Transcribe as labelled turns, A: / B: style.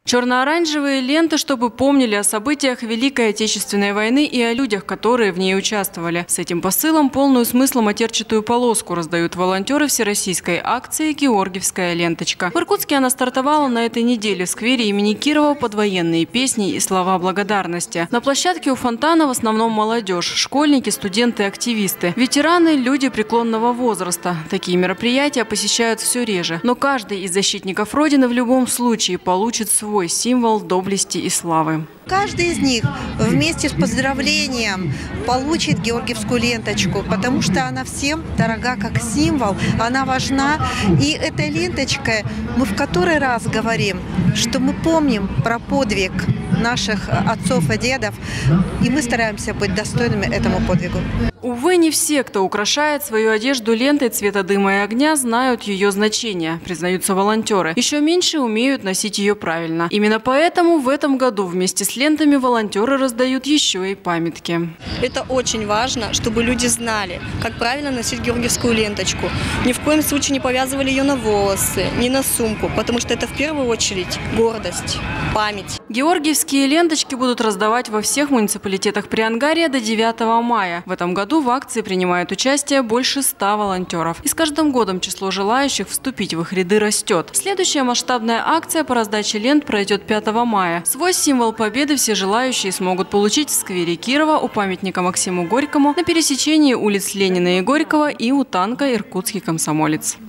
A: Черно-оранжевые ленты, чтобы помнили о событиях Великой Отечественной войны и о людях, которые в ней участвовали. С этим посылом полную смысла матерчатую полоску раздают волонтеры всероссийской акции «Георгиевская ленточка». В Иркутске она стартовала на этой неделе в сквере имени Кирова под военные песни и слова благодарности. На площадке у фонтана в основном молодежь, школьники, студенты, активисты. Ветераны – люди преклонного возраста. Такие мероприятия посещают все реже. Но каждый из защитников Родины в любом случае получит свой символ доблести и славы.
B: Каждый из них вместе с поздравлением получит георгиевскую ленточку, потому что она всем дорога как символ, она важна. И этой ленточкой мы в который раз говорим, что мы помним про подвиг наших отцов и дедов, и мы стараемся быть достойными этому подвигу.
A: Увы, не все, кто украшает свою одежду лентой цвета дыма и огня, знают ее значение, признаются волонтеры. Еще меньше умеют носить ее правильно. Именно поэтому в этом году вместе с лентами волонтеры раздают еще и памятки.
C: Это очень важно, чтобы люди знали, как правильно носить георгиевскую ленточку. Ни в коем случае не повязывали ее на волосы, ни на сумку, потому что это в первую очередь гордость, память.
A: Георгиевские ленточки будут раздавать во всех муниципалитетах Приангария до 9 мая. В этом году в акции принимают участие больше 100 волонтеров. И с каждым годом число желающих вступить в их ряды растет. Следующая масштабная акция по раздаче лент пройдет 5 мая. Свой символ победы все желающие смогут получить в сквере Кирова у памятника Максиму Горькому, на пересечении улиц Ленина и Горького и у танка «Иркутский комсомолец».